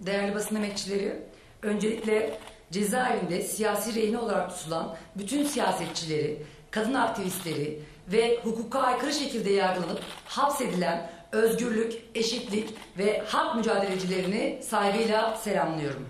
Değerli basın emekçileri, öncelikle cezaevinde siyasi rehin olarak tutulan bütün siyasetçileri, kadın aktivistleri ve hukuka aykırı şekilde yargılanıp hapsedilen özgürlük, eşitlik ve hak mücadelecilerini saygıyla selamlıyorum.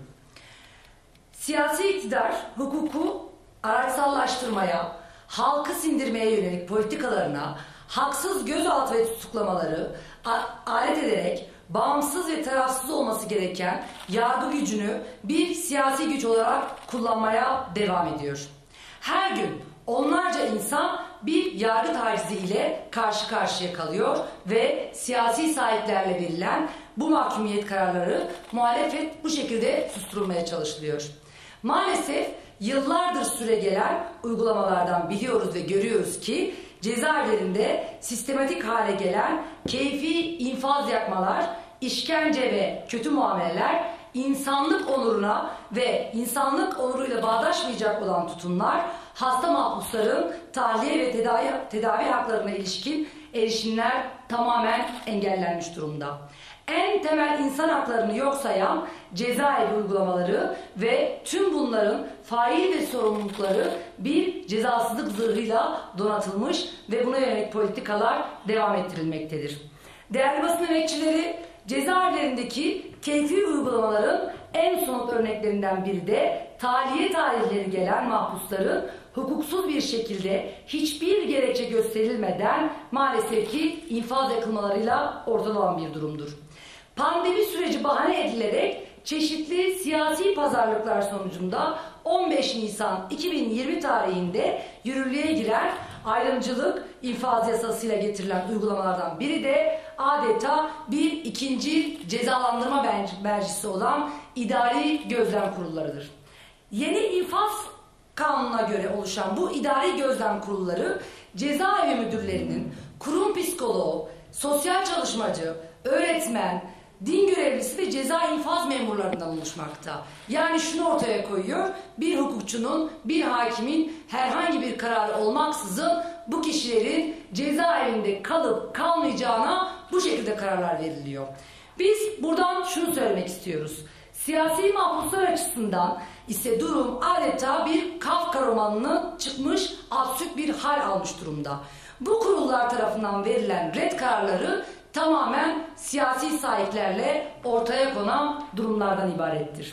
Siyasi iktidar hukuku araçsallaştırmaya, halkı sindirmeye yönelik politikalarına, haksız gözaltı ve tutuklamaları alet ederek bağımsız ve tarafsız olması gereken yargı gücünü bir siyasi güç olarak kullanmaya devam ediyor. Her gün onlarca insan bir yargı tacizi ile karşı karşıya kalıyor ve siyasi sahiplerle verilen bu mahkumiyet kararları muhalefet bu şekilde susturulmaya çalışılıyor. Maalesef yıllardır süre gelen uygulamalardan biliyoruz ve görüyoruz ki cezaevlerinde sistematik hale gelen keyfi infaz yakmalar, işkence ve kötü muameleler, insanlık onuruna ve insanlık onuruyla bağdaşmayacak olan tutumlar, hasta mahpusların tahliye ve tedavi haklarına ilişkin erişimler tamamen engellenmiş durumda. En temel insan haklarını yok sayan cezaevi uygulamaları ve tüm bunların fail ve sorumlulukları bir cezasızlık zırhıyla donatılmış ve buna yönelik politikalar devam ettirilmektedir. Değerli basın emekçileri, cezaevlerindeki keyfi uygulamaların en somut örneklerinden biri de tahliye tarihleri gelen mahpusların hukuksuz bir şekilde hiçbir gerekçe gösterilmeden maalesef ki infaz yakılmalarıyla ortada olan bir durumdur. Pandemi süreci bahane edilerek çeşitli siyasi pazarlıklar sonucunda 15 Nisan 2020 tarihinde yürürlüğe giren ayrımcılık infaz yasasıyla getirilen uygulamalardan biri de adeta bir ikinci cezalandırma mercisi olan idari gözlem kurullarıdır. Yeni infaz kanununa göre oluşan bu idari gözlem kurulları cezaevi müdürlerinin kurum psikoloğu, sosyal çalışmacı, öğretmen, din görevlisi ve ceza infaz memurlarından oluşmakta. Yani şunu ortaya koyuyor, bir hukukçunun, bir hakimin herhangi bir kararı olmaksızın bu kişilerin cezaevinde kalıp kalmayacağına bu şekilde kararlar veriliyor. Biz buradan şunu söylemek istiyoruz. Siyasi mahpuslar açısından ise durum adeta bir Kafka romanının çıkmış absürt bir hal almış durumda. Bu kurullar tarafından verilen red kararları tamamen siyasi sahiplerle ortaya konan durumlardan ibarettir.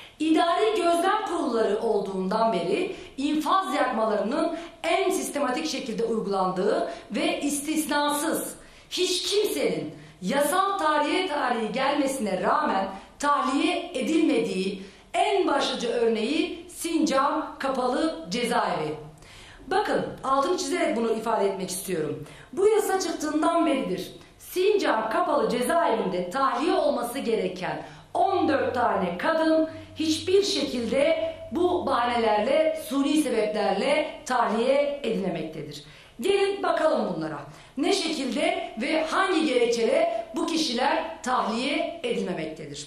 İdari gözlem kurulları olduğundan beri infaz yakmalarının en sistematik şekilde uygulandığı ve istisnasız hiç kimsenin yasal tarihi gelmesine rağmen tahliye edilmediği en başlıca örneği Sincan Kapalı Cezaevi. Bakın, altını çizerek bunu ifade etmek istiyorum. Bu yasa çıktığından beridir Sincan Kapalı Cezaevinde tahliye olması gereken 14 tane kadın hiçbir şekilde bu bahanelerle, suni sebeplerle tahliye edilmemektedir. Gelin bakalım bunlara. Ne şekilde ve hangi gerekçeyle bu kişiler tahliye edilmemektedir?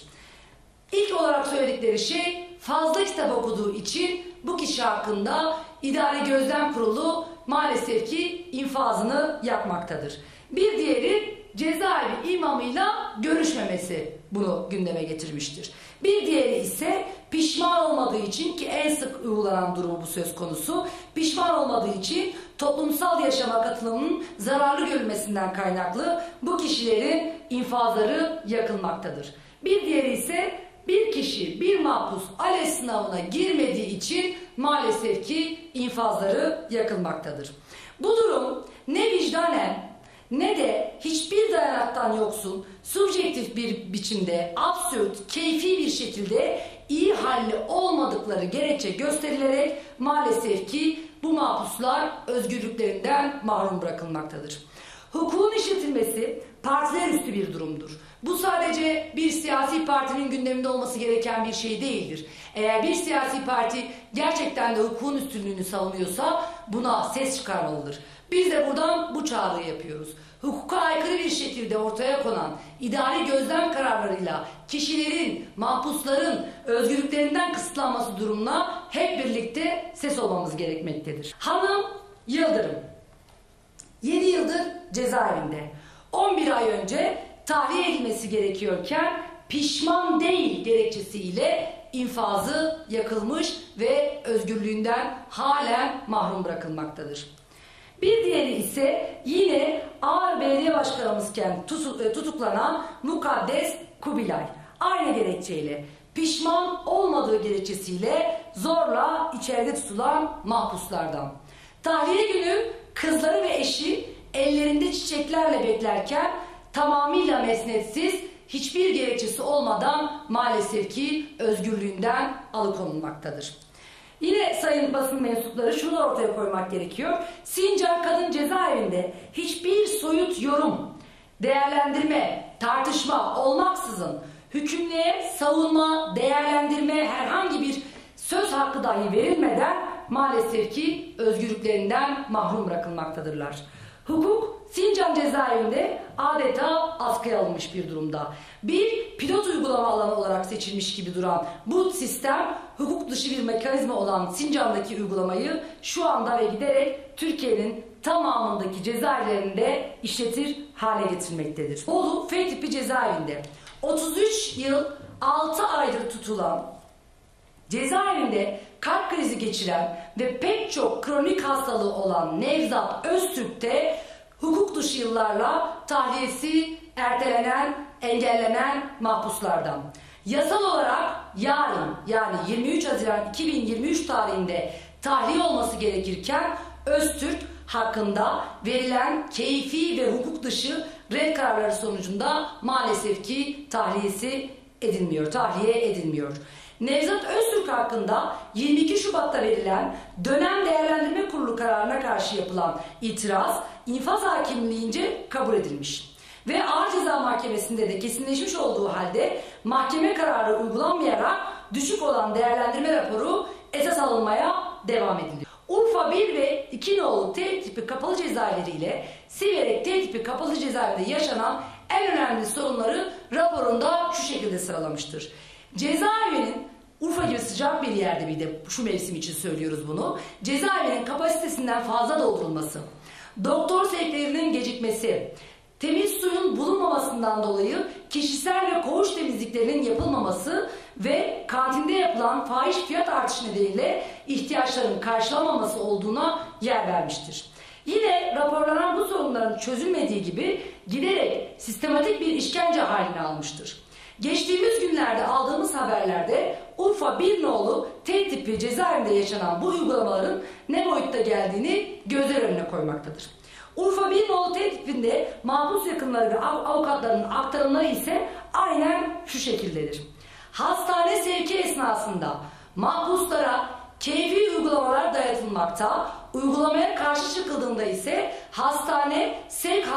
İlk olarak söyledikleri şey fazla kitap okuduğu için bu kişi hakkında idari gözlem kurulu maalesef ki infazını yakmaktadır. Bir diğeri cezaevi imamıyla görüşmemesi bunu gündeme getirmiştir. Bir diğeri ise pişman olmadığı için, ki en sık uygulanan durumu bu söz konusu, pişman olmadığı için toplumsal yaşama katılımının zararlı görülmesinden kaynaklı bu kişilerin infazları yakılmaktadır. Bir diğeri ise bir kişi, bir mahpus ALES sınavına girmediği için maalesef ki infazları yakılmaktadır. Bu durum ne vicdanen ne de hiçbir dayanaktan yoksun, subjektif bir biçimde absürt, keyfi bir şekilde iyi halli olmadıkları gerekçe gösterilerek maalesef ki bu mahpuslar özgürlüklerinden mahrum bırakılmaktadır. Hukukun işletilmesi partiler üstü bir durumdur. Bu sadece bir siyasi partinin gündeminde olması gereken bir şey değildir. Eğer bir siyasi parti gerçekten de hukukun üstünlüğünü savunuyorsa buna ses çıkarmalıdır. Biz de buradan bu çağrıyı yapıyoruz. Hukuka aykırı bir şekilde ortaya konan idari gözlem kararlarıyla kişilerin, mahpusların özgürlüklerinden kısıtlanması durumuna hep birlikte ses olmamız gerekmektedir. Hanım Yıldırım 7 yıldır cezaevinde. 11 ay önce tahliye edilmesi gerekiyorken pişman değil gerekçesiyle infazı yakılmış ve özgürlüğünden halen mahrum bırakılmaktadır. Bir diğeri ise yine Ağrı Belediye Başkanımızken tutuklanan Mukaddes Kubilay. Aynı gerekçeyle, pişman olmadığı gerekçesiyle zorla içeride tutulan mahpuslardan. Tahliye günü kızları ve eşi ellerinde çiçeklerle beklerken tamamıyla mesnetsiz, hiçbir gerekçesi olmadan maalesef ki özgürlüğünden alıkonulmaktadır. Yine sayın basın mensupları şunu ortaya koymak gerekiyor. Sincan Kadın Cezaevinde hiçbir soyut yorum, değerlendirme, tartışma olmaksızın hükümlüye savunma, değerlendirme, herhangi bir söz hakkı dahi verilmeden maalesef ki özgürlüklerinden mahrum bırakılmaktadırlar. Hukuk Sincan cezaevinde adeta askıya alınmış bir durumda. Bir pilot uygulama alanı olarak seçilmiş gibi duran bu sistem hukuk dışı bir mekanizma olan Sincan'daki uygulamayı şu anda ve giderek Türkiye'nin tamamındaki cezaevlerinde işletir hale getirmektedir. Bolu F tipi cezaevinde 33 yıl 6 aydır tutulan, cezaevinde kalp krizi geçiren ve pek çok kronik hastalığı olan Nevzat Öztürk'te hukuk dışı yıllarla tahliyesi ertelenen, engellenen mahpuslardan. Yasal olarak yarın, yani 23 Haziran 2023 tarihinde tahliye olması gerekirken Öztürk hakkında verilen keyfi ve hukuk dışı red kararları sonucunda maalesef ki tahliye edilmiyor. Nevzat Öztürk hakkında 22 Şubat'ta verilen dönem değerlendirme kurulu kararına karşı yapılan itiraz infaz hakimliğince kabul edilmiş. Ve Ağır Ceza Mahkemesi'nde de kesinleşmiş olduğu halde mahkeme kararı uygulanmayarak düşük olan değerlendirme raporu esas alınmaya devam ediliyor. Urfa 1 ve 2 nolu T tipi kapalı cezaevleri ile Siverek T tipi kapalı cezaevinde yaşanan en önemli sorunları raporunda şu şekilde sıralamıştır. Cezaevinin Urfa gibi sıcak bir yerde, bir de şu mevsim için söylüyoruz bunu, cezaevinin kapasitesinden fazla doldurulması, doktor sevklerinin gecikmesi, temiz suyun bulunmamasından dolayı kişisel ve koğuş temizliklerinin yapılmaması ve kantinde yapılan fahiş fiyat artışı nedeniyle ihtiyaçların karşılanmaması olduğuna yer vermiştir. Yine raporlanan bu sorunların çözülmediği gibi giderek sistematik bir işkence haline almıştır. Geçtiğimiz günlerde aldığımız haberlerde Urfa 1 nolu T tipi cezaevinde yaşanan bu uygulamaların ne boyutta geldiğini gözler önüne koymaktadır. Urfa 1 nolu T tipinde mahpus yakınları ve avukatlarının aktarımları ise aynen şu şekildedir. Hastane sevki esnasında mahpuslara keyfi uygulamalar dayatılmakta, uygulamaya karşı çıkıldığında ise hastane sevk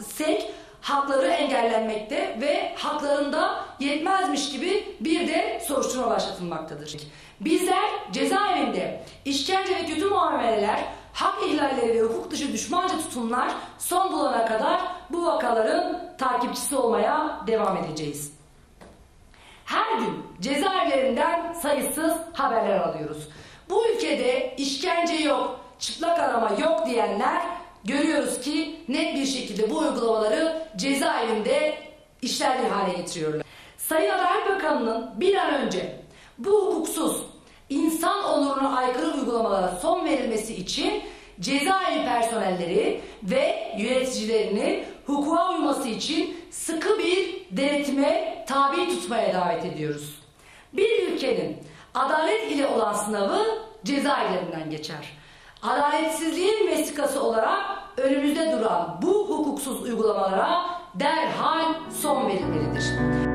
hakları engellenmekte ve haklarında yetmezmiş gibi bir de soruşturma başlatılmaktadır. Bizler cezaevinde işkence ve kötü muameleler, hak ihlalleri ve hukuk dışı düşmanca tutumlar son bulana kadar bu vakaların takipçisi olmaya devam edeceğiz. Her gün cezaevlerinden sayısız haberler alıyoruz. Bu ülkede işkence yok, çıplak arama yok diyenler görüyoruz ki net bir şekilde bu uygulamaları cezaevinde işler bir hale getiriyorlar. Sayın Adalet Bakanı'nın bir an önce bu hukuksuz, insan onuruna aykırı uygulamalara son verilmesi için cezaevi personelleri ve yöneticilerini hukuka uyması için sıkı bir denetime tabi tutmaya davet ediyoruz. Bir ülkenin adalet ile olan sınavı cezaevlerinden geçer. Adaletsizliğin vesikası olarak önümüzde duran bu hukuksuz uygulamalara derhal son verilmelidir.